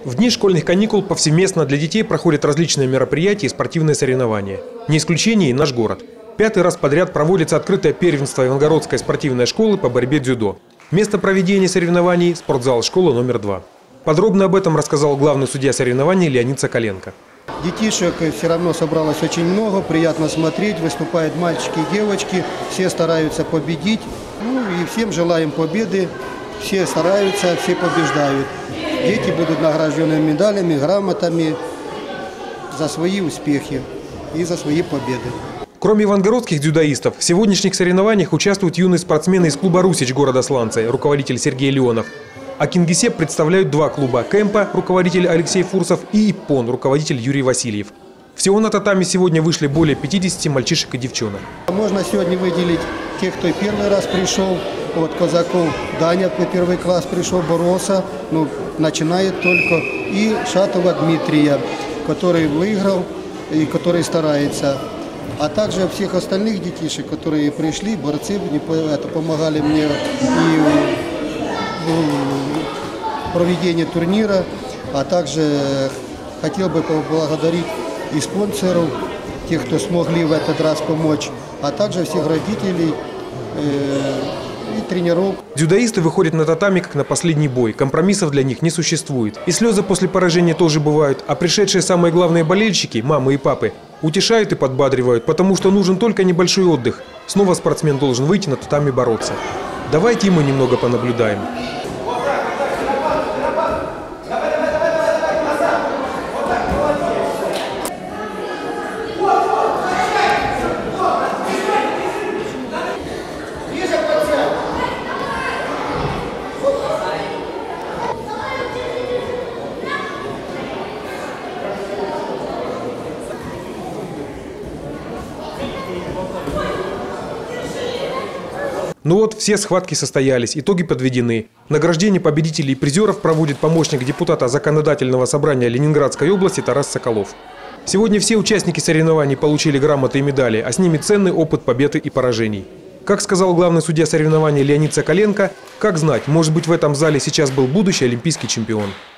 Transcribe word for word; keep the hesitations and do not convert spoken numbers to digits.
В дни школьных каникул повсеместно для детей проходят различные мероприятия и спортивные соревнования. Не исключение и наш город. Пятый раз подряд проводится открытое первенство Ивангородской спортивной школы по борьбе дзюдо. Место проведения соревнований – спортзал школы номер два. Подробно об этом рассказал главный судья соревнований Леонид Соколенко. Детишек все равно собралось очень много, приятно смотреть, выступают мальчики и девочки, все стараются победить. Ну и всем желаем победы, все стараются, все побеждают. Дети будут награждены медалями, грамотами за свои успехи и за свои победы. Кроме ивангородских дзюдоистов, в сегодняшних соревнованиях участвуют юные спортсмены из клуба «Русич» города Сланцы, руководитель Сергей Леонов. А Кингисепп представляют два клуба – «Кэмпа», руководитель Алексей Фурсов, и «Иппон», руководитель Юрий Васильев. Всего на татами сегодня вышли более пятидесяти мальчишек и девчонок. Можно сегодня выделить тех, кто первый раз пришел. Вот Казаков Даня, первый класс пришел, боролся, ну, начинает только. И Шатова Дмитрия, который выиграл и который старается. А также всех остальных детишек, которые пришли, борцы, это помогали мне и в проведении турнира. А также хотел бы поблагодарить и спонсоров, тех, кто смогли в этот раз помочь, а также всех родителей и тренеров. Дзюдоисты выходят на татами как на последний бой. Компромиссов для них не существует. И слезы после поражения тоже бывают. А пришедшие самые главные болельщики, мамы и папы, утешают и подбадривают, потому что нужен только небольшой отдых. Снова спортсмен должен выйти на татами бороться. Давайте и мы немного понаблюдаем. Ну вот, все схватки состоялись, итоги подведены. Награждение победителей и призеров проводит помощник депутата Законодательного собрания Ленинградской области Тарас Соколов. Сегодня все участники соревнований получили грамоты и медали, а с ними ценный опыт побед и поражений. Как сказал главный судья соревнований Леонид Соколенко, как знать, может быть, в этом зале сейчас был будущий олимпийский чемпион.